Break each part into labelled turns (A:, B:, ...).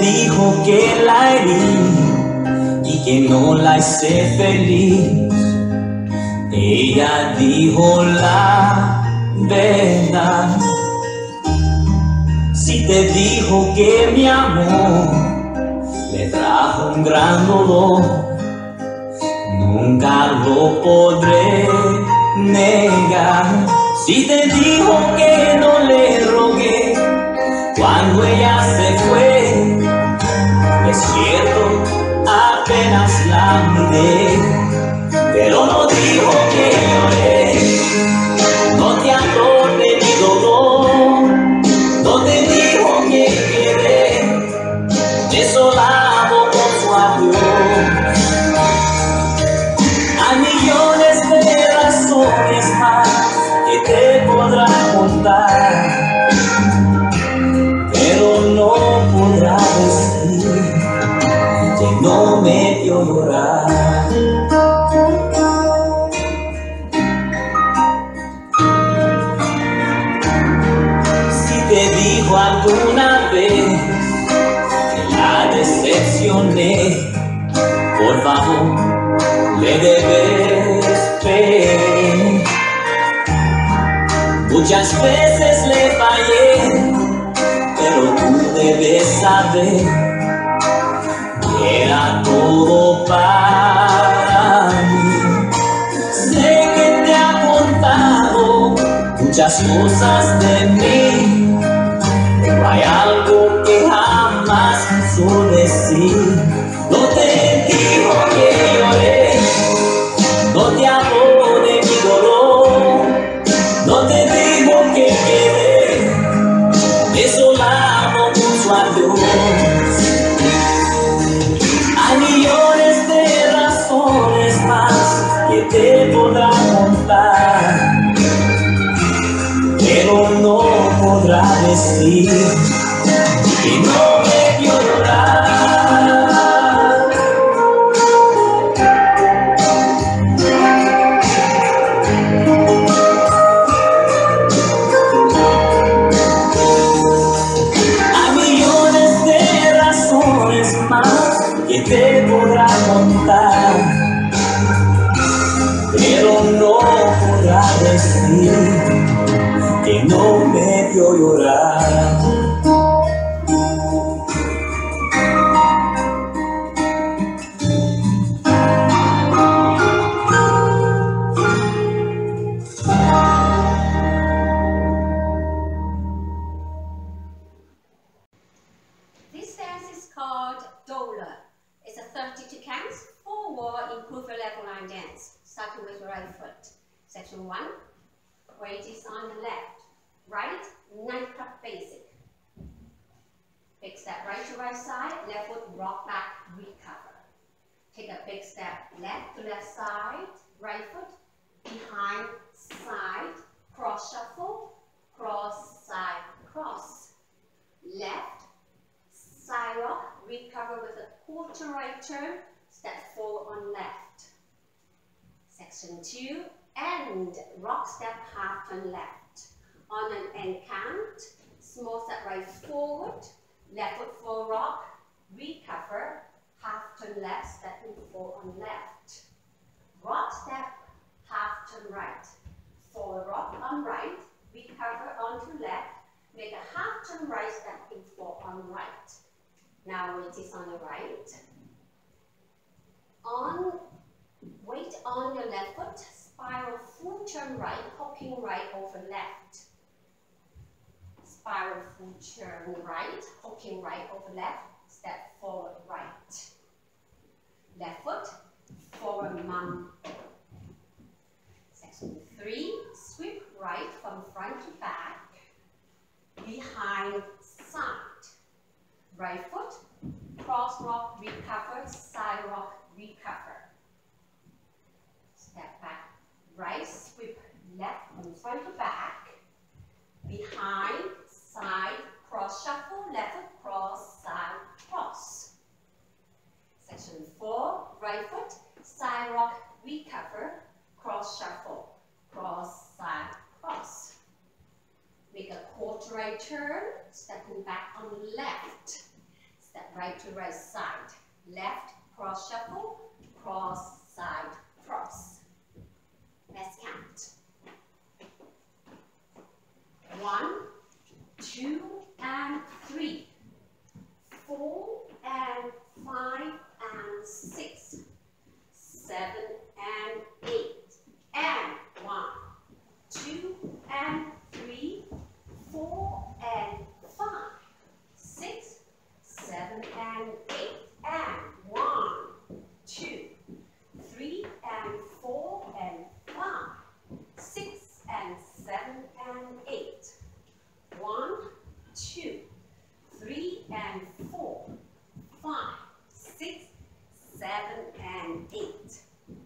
A: dijo que la herí y que no la hice feliz. Ella dijo la verdad. Si te dijo que mi amor le trajo un gran dolor, nunca lo podré negar. Si te dijo que no le rogué cuando ella se fue, es cierto, apenas la miré, pero no dijo que lloré, no te habló de mi dolor, no te dijo que quedé desolado por su adiós. Hay millones de razones más que te podrá contar, pero no podrá decir que no me vio llorar. Si te dijo alguna vez que la decepcioné, por favor, le debes ver. Muchas veces le fallé, pero tú debes saber que era todo para mí. Sé que te ha contado muchas cosas de mí, pero hay algo que jamás quiso decir. No te dijo que lloré, no te habló de mi dolor, no te dijo que quedé desolado por su adiós. Hay millones de razones más que te podrá contar, pero no podrá decir que no me vio llorar. Hay millones de razones más que te podrá contar, pero no podrá decir que no me vio llorar.
B: This dance is called Dola. It's a 32 counts, 4-wall improved level line dance, starting with your right foot. Section 1, weight is on the left, right, 9-cut basic. Big step right to right side, left foot rock back, recover. Take a big step left to left side, right foot, behind, side, cross shuffle, cross, side, cross. Left, side rock, recover with a quarter right turn, step forward on left. Section 2, and rock step half turn left. On an end count, small step right forward, left foot forward rock, recover, half turn left, stepping forward on left. Rock step, half turn right, forward rock on right, recover onto left, make a half turn right, stepping forward on right. Now weight is on the right. Weight on your left foot, spiral full turn right, hooking right over left. Spiral full turn right, hooking right over left, step forward right. Left foot, forward mum. Section 3, sweep right from front to back, behind, side. Right foot, cross rock, recover, side rock, recover. Step back, right, sweep left from front to back, behind, side, cross shuffle, left foot, cross, side, cross. Section 4, right foot, side rock, recover, cross shuffle, cross, side, cross. Make a quarter right turn, stepping back on the left. Step right to right side. Left, cross shuffle, cross, side, cross. Let's count. 1, 2, and 3. 4 and 5 and 6. 7 and 8. And 1, 2 and 3. 4 and 5. 6, 7 and 8. And 1, 2, 3 and 4 and 5. 6 and 7 and 8. 1, 2, 3 and 4, 5, 6, 7 and 8.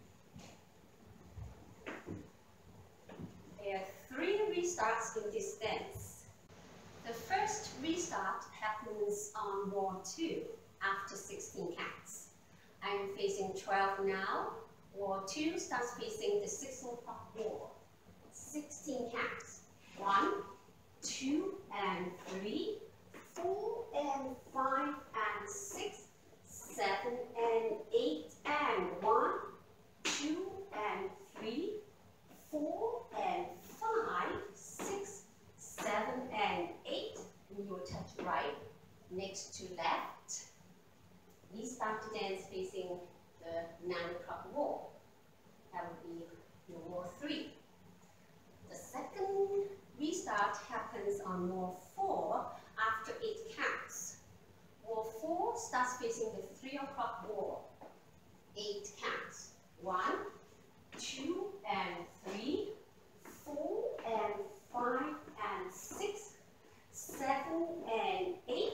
B: There are 3 restarts in this dance. The first restart happens on wall 2 after 16 counts. I'm facing 12 now. Wall 2 starts facing the 6 o'clock wall. 16 counts. 1, 2 and 3, 4 and 5 and 6, 7 and 8 and 1, 2 and 3, 4 and 5, 6, 7 and 8. And you will touch right next to left. We start the dance facing the 9 o'clock wall. That will be your wall 3. The second restart happens on wall 4 after 8 counts. Wall 4 starts facing the 3 o'clock wall. 8 counts. 1, 2 and 3, 4 and 5 and 6, 7 and 8.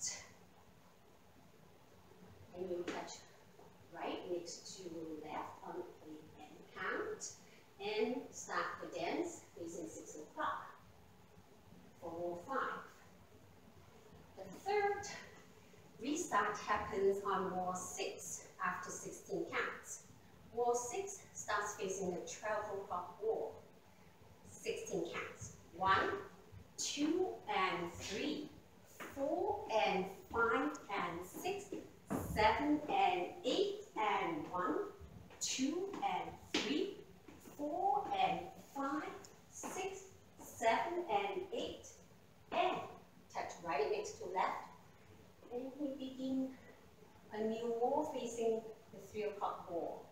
B: And you touch right next to left on the end count and start the dance facing 6 o'clock for wall 5. The third restart happens on wall 6 after 16 counts. Wall 6 starts facing the 12 o'clock wall. 16 counts. 1, 2 and 3, 4 and 5 and 6, 7 and 8 and 1, 2 and 3, 4 and 5, 6, 7 and 8. And touch right next to left. And we begin a new wall facing the 3 o'clock wall.